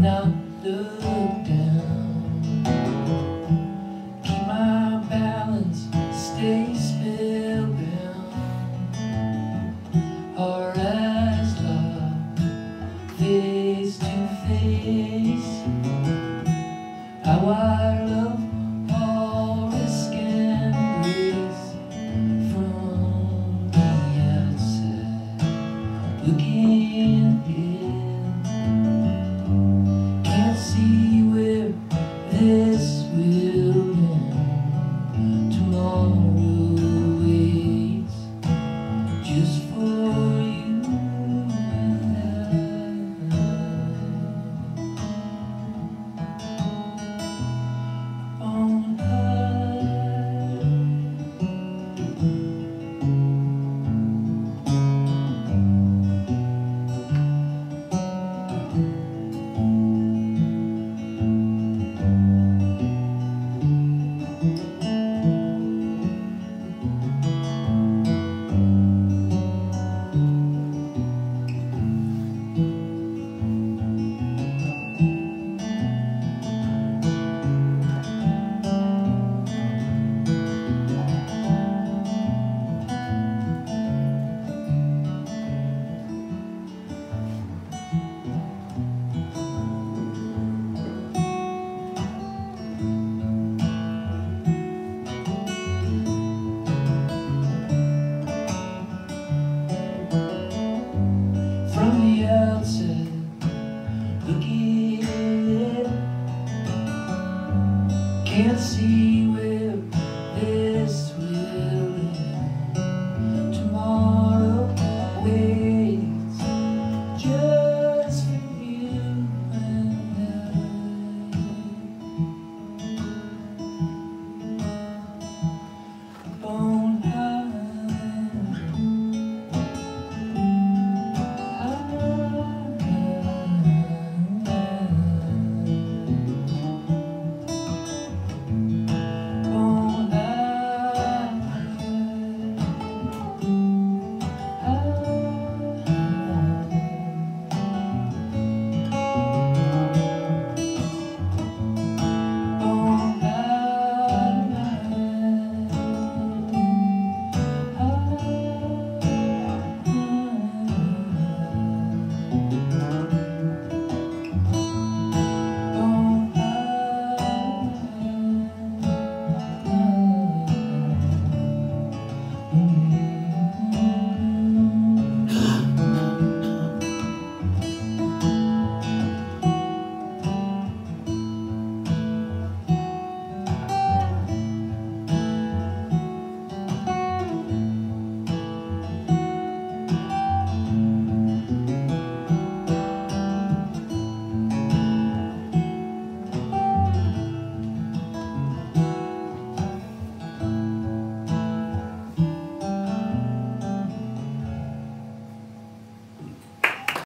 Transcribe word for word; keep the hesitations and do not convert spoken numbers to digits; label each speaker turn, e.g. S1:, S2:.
S1: not look down. Keep my balance, stay spellbound. Our eyes locked, face to face. How I love all risk and grace. From the outside looking in, can't see where this will end. Tomorrow waits just for you and I. On high, from the outside looking in, can't see